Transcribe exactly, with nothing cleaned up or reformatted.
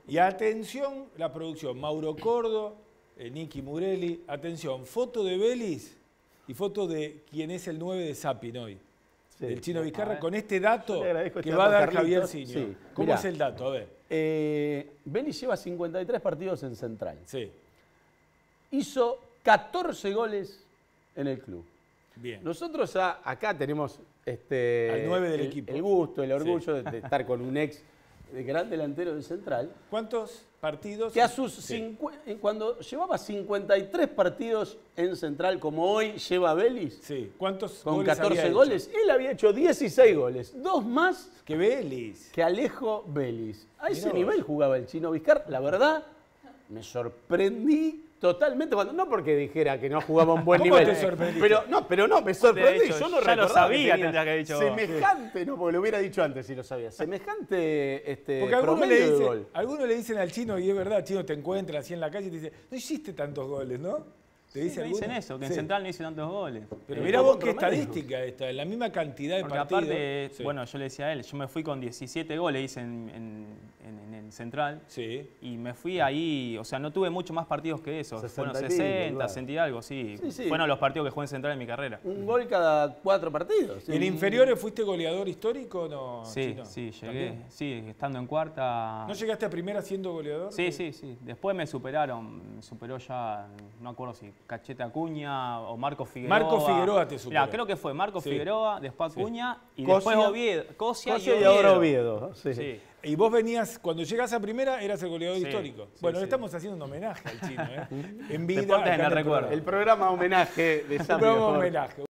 Y atención, la producción, Mauro Cordo, eh, Nicky Murelli, atención, foto de Vélez y foto de quien es el nueve de Sapin hoy, sí, del Chino Vizcarra, con este dato que este va a dar Carlitos. Javier Siño. Sí. ¿Cómo Mirá, es el dato? A ver. Eh, Vélez lleva cincuenta y tres partidos en Central. Sí. Hizo catorce goles en el club. Bien. Nosotros a, acá tenemos este, al nueve del el, equipo. el gusto, el orgullo sí. de, de estar con un ex gran delantero de Central. ¿Cuántos partidos? Que a sus sí. cuando llevaba cincuenta y tres partidos en Central, como hoy lleva Vélez, sí. ¿Cuántos con goles catorce había goles, hecho? Él había hecho dieciséis goles, dos más que Vélez. Que Alejo Vélez. A Mirá ese vos. nivel jugaba el Chino Vizcarra. La verdad, me sorprendí totalmente, cuando, no porque dijera que no jugaba un buen ¿Cómo nivel. te sorprendiste? Pero no, pero no, me sorprendí. Dicho, Yo no ya lo recordaba sabía, que tenía tendría que haber dicho vos. semejante, no, porque lo hubiera dicho antes si lo sabía. Semejante este, Porque algunos le, promedio de dicen, gol. algunos le dicen al Chino, y es verdad, Chino, te encuentra así en la calle y te dice, no hiciste tantos goles, ¿no? ¿Te Sí, dice me dicen alguno? eso, que Sí. en Central no hice tantos goles. Pero Eh, mirá como vos qué promedio. estadística esta, la misma cantidad de Porque partidos. aparte, Sí. bueno, yo le decía a él, yo me fui con diecisiete goles, hice en, en, en, en el Central. Sí. Y me fui ahí, o sea, no tuve mucho más partidos que eso. sesenta Fueron y pico, sesenta, claro. sesenta y algo, sí. Sí, sí. Fueron los partidos que jugué en Central en mi carrera. Un gol cada cuatro partidos. ¿Y en inferiores fuiste goleador histórico o no? Sí, Chino? sí, llegué. ¿También? Sí, estando en cuarta. ¿No llegaste a primera siendo goleador? Sí, sí, sí. Después me superaron, me superó ya, no me acuerdo si Cachete Acuña o Marco Figueroa. Marco Figueroa te superó. Mirá, creo que fue Marco Sí. Figueroa, después Acuña y Cosia. después Oviedo. Cosia, Cosia y y Oviedo. ahora Oviedo. Sí. Sí. Y vos venías, cuando llegas a primera, eras el goleador Sí, histórico. sí, bueno, sí. le estamos haciendo un homenaje al Chino, ¿eh? En vida. Deportes acá en el el recuerdo. programa. El programa homenaje de Un Sapin. programa homenaje.